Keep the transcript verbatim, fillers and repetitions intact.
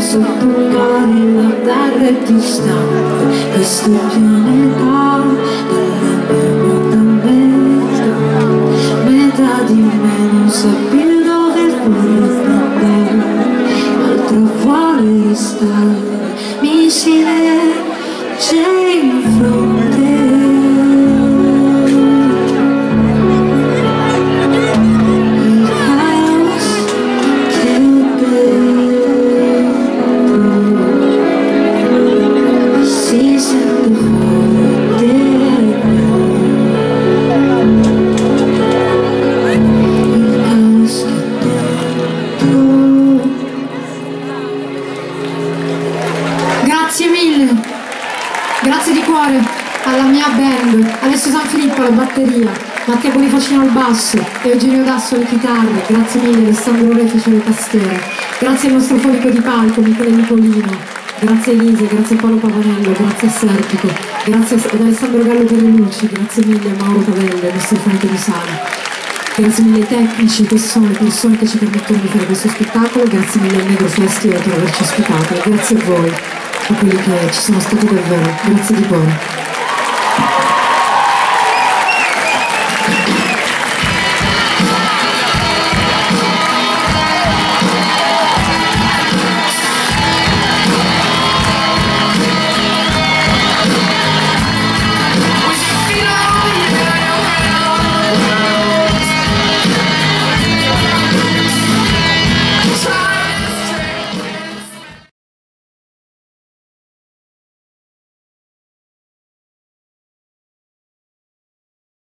sotto il cuore la terra è distante, questo pianeta dalla mia metà, metà di me non sa più dove vuole prendere, l'altra vuole restare, mi si legge in fronte. Grazie mille, grazie di cuore alla mia band, Alessio Sanfilippo alla batteria, Mattia Bonifacino al basso, Eugenio Dasso alle chitarre, grazie mille Alessandro Refice alle tastiere, grazie al nostro fonico di palco Michele Nicolino, grazie a Elisa, grazie a Paolo Pavanello, grazie a Serpico, grazie ad Alessandro Gallo per le luci, grazie mille a Mauro Tavelle, il nostro fonico di sala. Grazie mille ai tecnici che sono le persone che ci permettono di fare questo spettacolo, grazie mille al Negro Festival per averci ospitato e grazie a voi, a quelli che ci sono stati davvero, grazie di cuore.